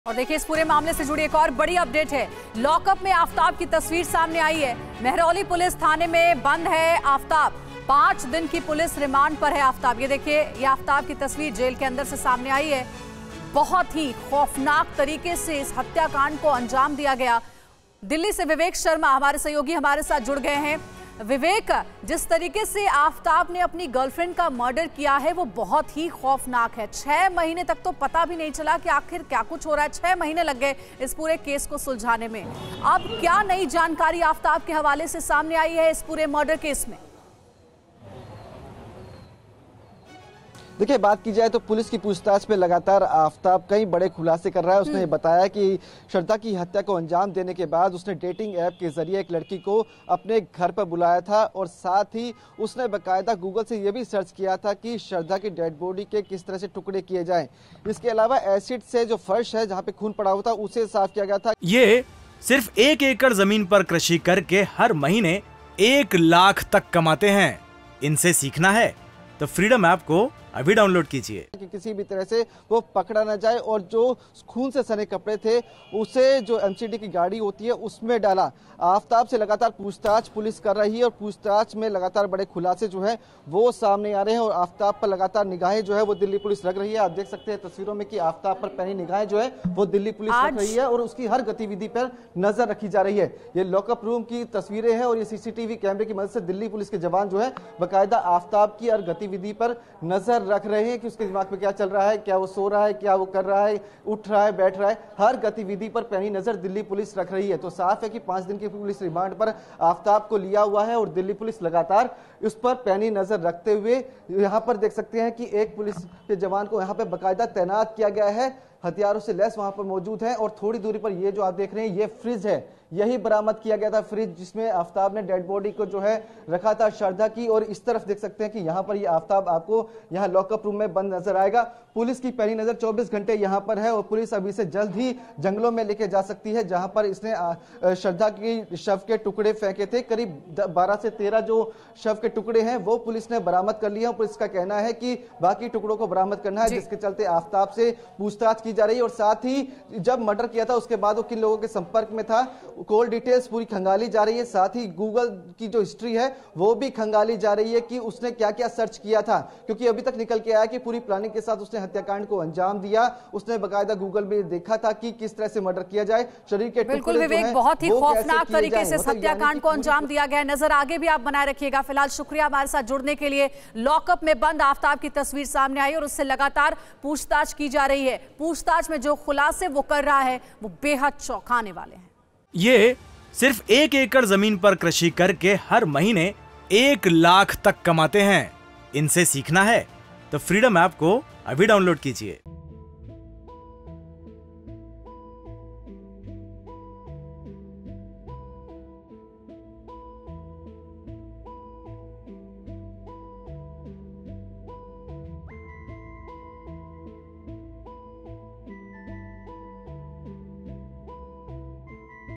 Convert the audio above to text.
और देखिए इस पूरे मामले से जुड़ी एक और बड़ी अपडेट है। लॉकअप में आफताब की तस्वीर सामने आई है। महरौली पुलिस थाने में बंद है आफताब। 5 दिन की पुलिस रिमांड पर है आफताब। ये देखिए, ये आफताब की तस्वीर जेल के अंदर से सामने आई है। बहुत ही खौफनाक तरीके से इस हत्याकांड को अंजाम दिया गया। दिल्ली से विवेक शर्मा हमारे सहयोगी हमारे साथ जुड़ गए हैं। विवेक, जिस तरीके से आफताब ने अपनी गर्लफ्रेंड का मर्डर किया है वो बहुत ही खौफनाक है। 6 महीने तक तो पता भी नहीं चला कि आखिर क्या कुछ हो रहा है। 6 महीने लग गए इस पूरे केस को सुलझाने में। अब क्या नई जानकारी आफताब के हवाले से सामने आई है इस पूरे मर्डर केस में? देखिए, बात की जाए तो पुलिस की पूछताछ में लगातार आफताब कई बड़े खुलासे कर रहा है। उसने बताया कि श्रद्धा की हत्या को अंजाम देने के बाद उसने डेटिंग ऐप के जरिए एक लड़की को अपने घर पर बुलाया था और साथ ही उसने बाकायदा गूगल से यह भी सर्च किया था कि श्रद्धा की डेड बॉडी के किस तरह से टुकड़े किए जाएं। इसके अलावा एसिड से जो फर्श है जहां पे खून पड़ा हुआ था उसे साफ किया गया था। ये सिर्फ 1 एकड़ जमीन पर कृषि करके हर महीने 1 लाख तक कमाते हैं। इनसे सीखना है तो फ्रीडम ऐप को अभी डाउनलोड कीजिए कि किसी भी तरह से वो पकड़ा न जाए और जो खून से सने कपड़े थे उसे जो एमसीडी की गाड़ी होती है उसमें डाला। आफताब से लगातार पूछताछ पुलिस कर रही है और पूछताछ में लगातार बड़े खुलासे जो है वो सामने आ रहे हैं और आफताब पर लगातार निगाहें जो है वो दिल्ली पुलिस रख रही है। आप देख सकते हैं तस्वीरों में कि आफताब पर पैनी निगाहें जो है वो दिल्ली पुलिस रख रही है और उसकी हर गतिविधि पर नजर रखी जा रही है। ये लॉकअप रूम की तस्वीरें हैं और ये सीसीटीवी कैमरे की मदद से दिल्ली पुलिस के जवान जो है बाकायदा आफताब की हर गतिविधि पर नजर रख रहे हैं कि उसके दिमाग में क्या चल रहा है, क्या वो सो रहा है, क्या वो कर रहा है, उठ रहा है, बैठ रहा है। हर गतिविधि पर पैनी नजर दिल्ली पुलिस रख रही है। तो साफ है कि 5 दिन की पुलिस रिमांड पर आफताब को लिया हुआ है और दिल्ली पुलिस लगातार उस पर पैनी नजर रखते हुए यहां पर देख सकते हैं कि एक पुलिस के जवान को यहां पर बाकायदा तैनात किया गया है। हथियारों से लैस वहां पर मौजूद है और थोड़ी दूरी पर ये जो आप देख रहे हैं ये फ्रिज है। यही बरामद किया गया था फ्रिज जिसमें आफताब ने डेड बॉडी को जो है रखा था श्रद्धा की। और इस तरफ देख सकते हैं कि यहाँ पर ये आफताब आपको यहाँ लॉकअप रूम में बंद नजर आएगा। पुलिस की पैनी नजर 24 घंटे यहाँ पर है और पुलिस अभी से जल्द ही जंगलों में लेके जा सकती है जहां पर इसने श्रद्धा की शव के टुकड़े फेंके थे। करीब 12 से 13 जो शव के टुकड़े हैं वो पुलिस ने बरामद कर लिए। पुलिस का कहना है कि बाकी टुकड़ों को बरामद करना है, जिसके चलते आफताब से पूछताछ की जा रही है। और साथ ही जब मर्डर किया था उसके बाद वो किन लोगों के संपर्क में था, कॉल डिटेल्स पूरी खंगाली जा रही है। साथ ही गूगल की जो हिस्ट्री है वो भी खंगाली जा रही है कि उसने क्या क्या सर्च किया था, क्योंकि अभी तक निकल के आया कि पूरी प्लानिंग के साथ उसने हत्याकांड को अंजाम दिया। उसने बाकायदा गूगल में देखा था कि किस तरह से मर्डर किया जाए। शरीर के बिल्कुल विवेक, बहुत ही खौफनाक तरीके से हत्याकांड को अंजाम दिया गया। नजर आगे भी आप बनाए रखिएगा। फिलहाल शुक्रिया हमारे साथ जुड़ने के लिए। लॉकअप में बंद आफताब की तस्वीर सामने आई और उससे लगातार पूछताछ की जा रही है। पूछताछ में जो खुलासे वो कर रहा है वो बेहद चौंकाने वाले हैं। ये सिर्फ 1 एकड़ जमीन पर कृषि करके हर महीने 1 लाख तक कमाते हैं। इनसे सीखना है तो फ्रीडम ऐप को अभी डाउनलोड कीजिए।